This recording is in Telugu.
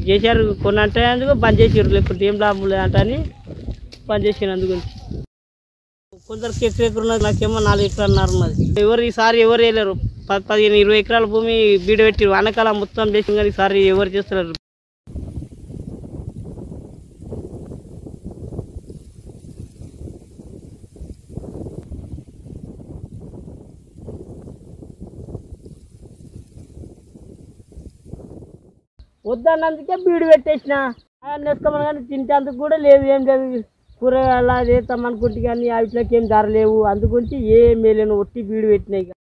కేసీఆర్ కొన్ని అంటే అందుకు బంద్ చేసారు, లేకపోతే ఏం లాభం లేదంట అని బంద్ చేసాను. అందుగురించి కొందరికి ఎకరెకరు ఉన్నది, నాకేమో 4 ఎకరాలున్నర ఉన్నది. ఈసారి ఎవరు వేయలేరు. 15-20 ఎకరాల భూమి బీడు పెట్టి వానకాలం మొత్తం చేసింది, కానీ ఈసారి ఎవరు చేస్తున్నారు. వద్దన్నందుకే బీడు పెట్టేసిన నేర్చుకోమని, కానీ తింటేందుకు కూడా లేదు, ఏం లేదు. కూరగాయలు చేస్తాం అనుకుంటే కానీ వాటిలోకి ఏం ధర లేవు. అందుగురించి ఏం వేయలేను, ఒట్టి బీడు పెట్టినాయి.